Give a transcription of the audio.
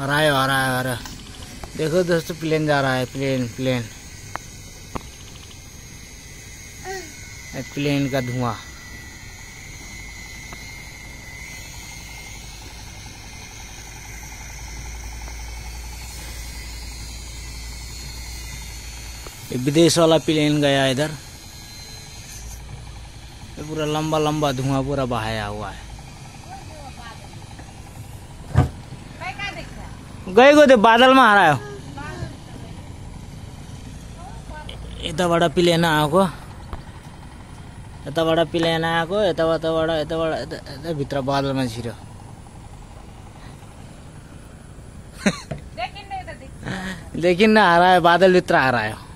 आ रहा है। देखो दोस्तों, प्लेन जा रहा है, प्लेन प्लेन का धुआं। विदेश वाला प्लेन गया इधर। ये पूरा लंबा लंबा धुआं पूरा बहाया हुआ है। गए को बादल में आ रहा है। इतना बड़ा प्लेन आएको, यता बड़ा प्लेन आएको, यता भित्र बादल में छिरो। देखिन आ रहा है, बादल भित्र आ रहा है।